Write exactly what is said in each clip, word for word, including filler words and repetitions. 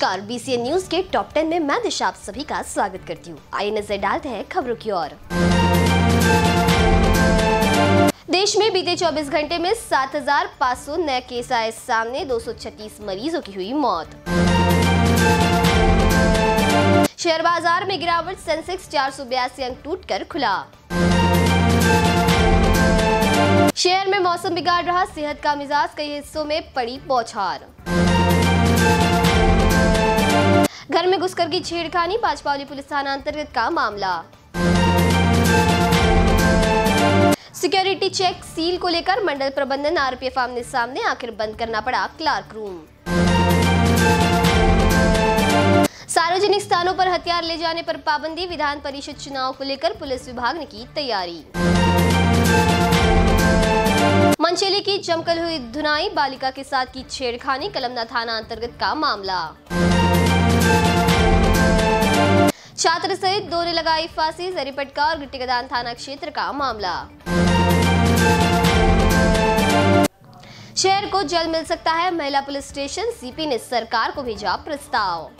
नमस्कार, BCN news के top ten में मैं दिशा आप सभी का स्वागत करती हूँ। आइए नजर डालते हैं खबरों की ओर। देश में बीते चौबीस घंटे में सात हजार पाँच सौ नए केस आए सामने, दो सौ छत्तीस मरीजों की हुई मौत। शेयर बाजार में गिरावट, सेंसेक्स चार सौ बयासी अंक टूटकर खुला। शहर में मौसम बिगाड़ रहा सेहत का मिजाज, कई हिस्सों में पड़ी बौछार। घर में घुसकर की छेड़खानी, पांचपावली पुलिस थाना अंतर्गत का मामला। सिक्योरिटी चेक सील को लेकर मंडल प्रबंधन आरपीएफ आमने सामने, आखिर बंद करना पड़ा क्लार्क रूम। सार्वजनिक स्थानों पर हथियार ले जाने पर पाबंदी, विधान परिषद चुनाव को लेकर पुलिस विभाग ने की तैयारी। मनचेली की जमकर हुई धुनाई, बालिका के साथ की छेड़खानी, कलमना थाना अंतर्गत का मामला। छात्र सहित दो ने लगाई फांसी, जरीपटका और गिट्टीगदान थाना क्षेत्र का मामला। शहर को जल्द मिल सकता है महिला पुलिस स्टेशन, सीपी ने सरकार को भेजा प्रस्ताव।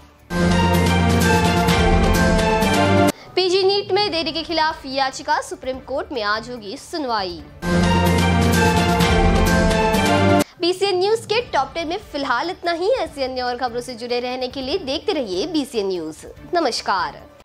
पीजी नीट में देरी के खिलाफ याचिका, सुप्रीम कोर्ट में आज होगी सुनवाई। बीसीएन न्यूज के टॉप टेन में फिलहाल इतना ही। ऐसी अन्य और खबरों से जुड़े रहने के लिए देखते रहिए बीसीएन न्यूज। नमस्कार।